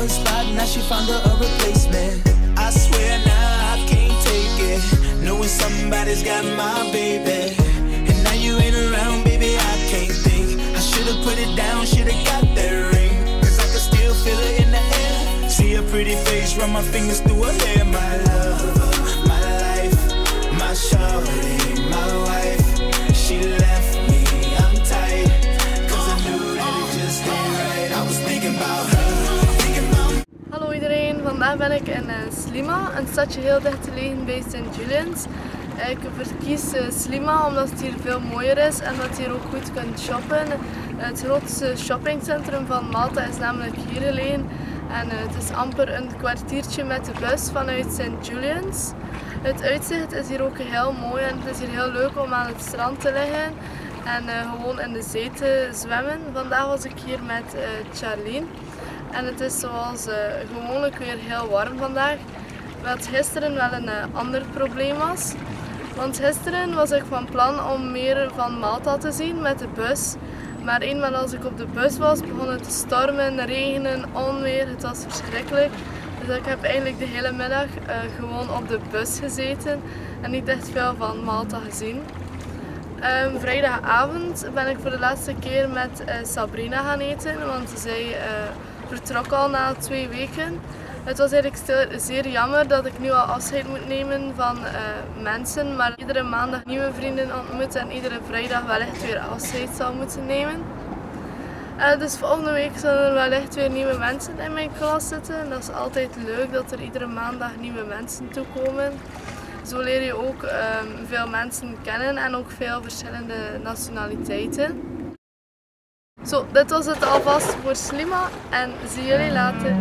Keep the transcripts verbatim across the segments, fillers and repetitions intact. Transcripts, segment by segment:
first spot, now she found her a replacement. I swear now I can't take it, knowing somebody's got my baby. And now you ain't around, baby, I can't think. I should've put it down, should've got that ring, cause I can still feel it in the air. See her pretty face, run my fingers through her hair. My love, my life, my shawty, my wife. She left me, I'm tight, cause I knew that it just ain't right. I was thinking about her, thinking about. Hallo iedereen, vandaag ben ik in uh, Sliema, een stadje heel dicht gelegen bij Saint Julians. Uh, ik verkies uh, Sliema omdat het hier veel mooier is en dat je hier ook goed kunt shoppen. Uh, het grootste shoppingcentrum van Malta is namelijk hier gelegen. En uh, het is amper een kwartiertje met de bus vanuit Saint Julians. Het uitzicht is hier ook heel mooi en het is hier heel leuk om aan het strand te liggen en uh, gewoon in de zee te zwemmen. Vandaag was ik hier met uh, Charlene en het is zoals uh, gewoonlijk weer heel warm vandaag. Wat gisteren wel een uh, ander probleem was. Want gisteren was ik van plan om meer van Malta te zien met de bus. Maar eenmaal als ik op de bus was, begon het te stormen, regenen, onweer. Het was verschrikkelijk. Dus ik heb eigenlijk de hele middag uh, gewoon op de bus gezeten en niet echt veel van Malta gezien. Um, vrijdagavond ben ik voor de laatste keer met uh, Sabrina gaan eten, want zij uh, vertrok al na twee weken. Het was eigenlijk stil, zeer jammer dat ik nu al afscheid moet nemen van uh, mensen, maar iedere maandag nieuwe vrienden ontmoet en iedere vrijdag wellicht weer afscheid zal moeten nemen. Uh, dus volgende week zullen er wellicht weer nieuwe mensen in mijn klas zitten. En dat is altijd leuk dat er iedere maandag nieuwe mensen toekomen. Zo leer je ook um, veel mensen kennen en ook veel verschillende nationaliteiten. Zo, dit was het alvast voor Sliema en zie jullie later.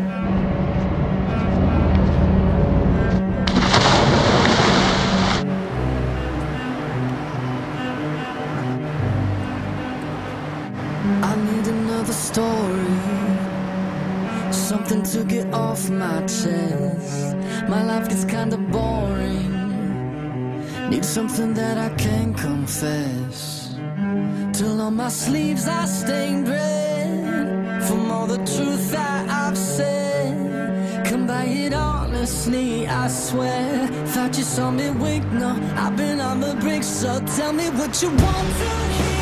I need another story, something to get off my chest. My life gets kinda boring, need something that I can confess. Till on my sleeves I stained red from all the truth that I've said. Come by it honestly, I swear. Thought you saw me wink, no, I've been on the brink. So tell me what you want to hear.